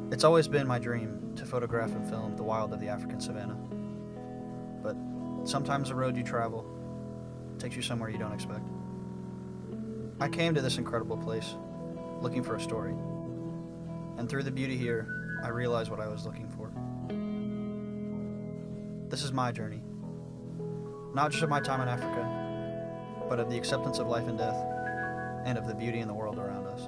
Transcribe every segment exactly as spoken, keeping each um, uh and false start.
It's always been my dream to photograph and film the wild of the African savanna. But sometimes the road you travel takes you somewhere you don't expect. I came to this incredible place looking for a story, and through the beauty here, I realized what I was looking for. This is my journey, not just of my time in Africa, but of the acceptance of life and death, and of the beauty in the world around us.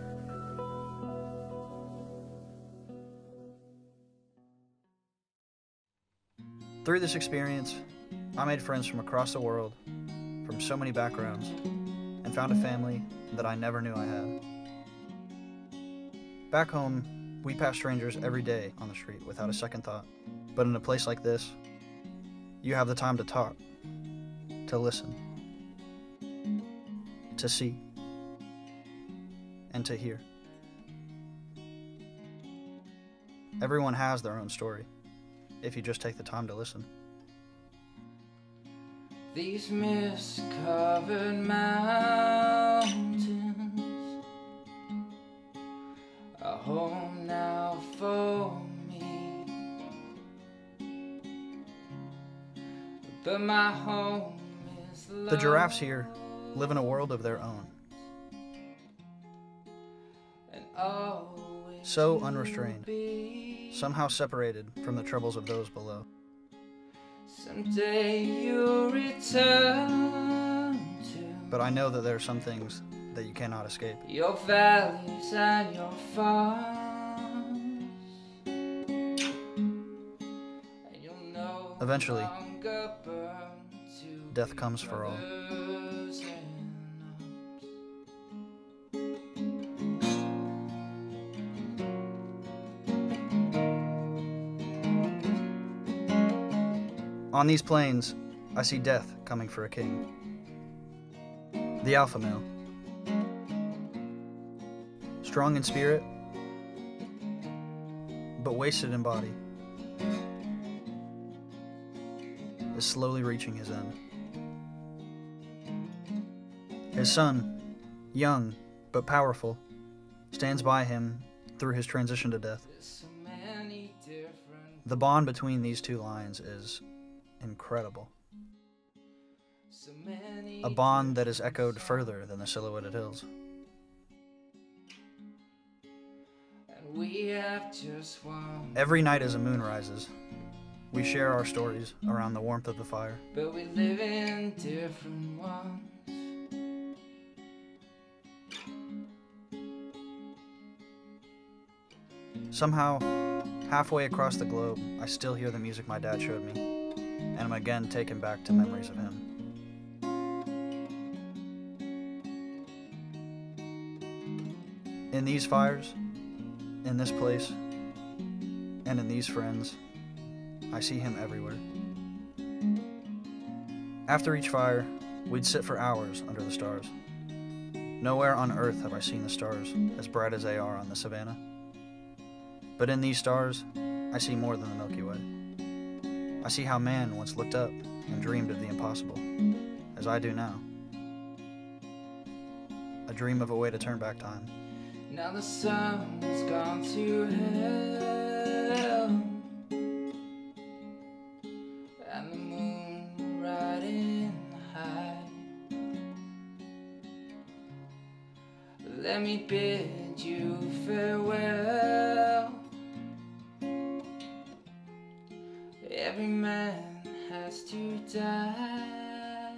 Through this experience, I made friends from across the world, from so many backgrounds, and found a family that I never knew I had. Back home, we pass strangers every day on the street without a second thought. But in a place like this, you have the time to talk, to listen, to see, and to hear. Everyone has their own story, if you just take the time to listen. These mist-covered mountains are home now for me, but my home is The giraffes here live in a world of their own, and always so unrestrained, somehow separated from the troubles of those below. Someday you'll return to But I know that there are some things that you cannot escape. your valleys and your farms, and you'll no Eventually, longer burn to death be comes for all. brothers in On these plains, I see death coming for a king. The alpha male. Strong in spirit, but wasted in body, is slowly reaching his end. His son, young but powerful, stands by him through his transition to death. There's so many different, The bond between these two lions is incredible. so many A bond that is echoed further than the silhouetted hills. and we have just one, Every night as the moon rises, we share our stories around the warmth of the fire. but we live in different ones. Somehow, halfway across the globe, I still hear the music my dad showed me, and I'm again taken back to memories of him. In these fires, in this place, and in these friends, I see him everywhere. After each fire, we'd sit for hours under the stars. Nowhere on earth have I seen the stars as bright as they are on the savannah. But in these stars, I see more than the Milky Way. I see how man once looked up and dreamed of the impossible, as I do now. A dream of a way to turn back time. Now the sun's gone to hell, and the moon riding high. Let me bid you farewell. Every man has to die.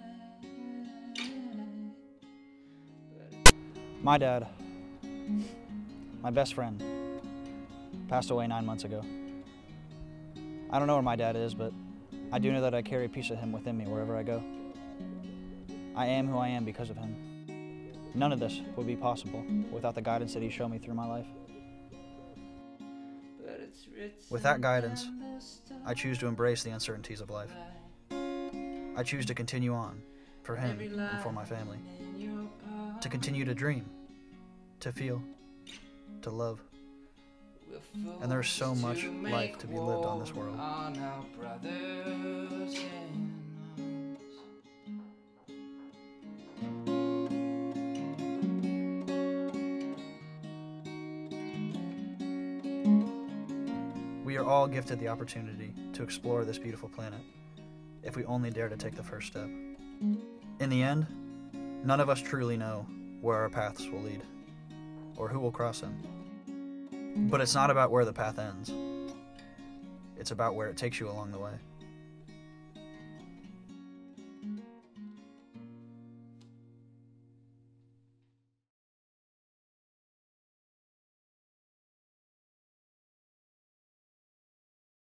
My dad, my best friend, passed away nine months ago. I don't know where my dad is, but I do know that I carry a piece of him within me wherever I go. I am who I am because of him. None of this would be possible without the guidance that he showed me through my life. With that guidance, I choose to embrace the uncertainties of life. I choose to continue on, for him and for my family. To continue to dream, to feel, to love. And there's so much life to be lived on this world. We are all gifted the opportunity to explore this beautiful planet, if we only dare to take the first step. In the end, none of us truly know where our paths will lead, or who will cross them. But it's not about where the path ends. It's about where it takes you along the way.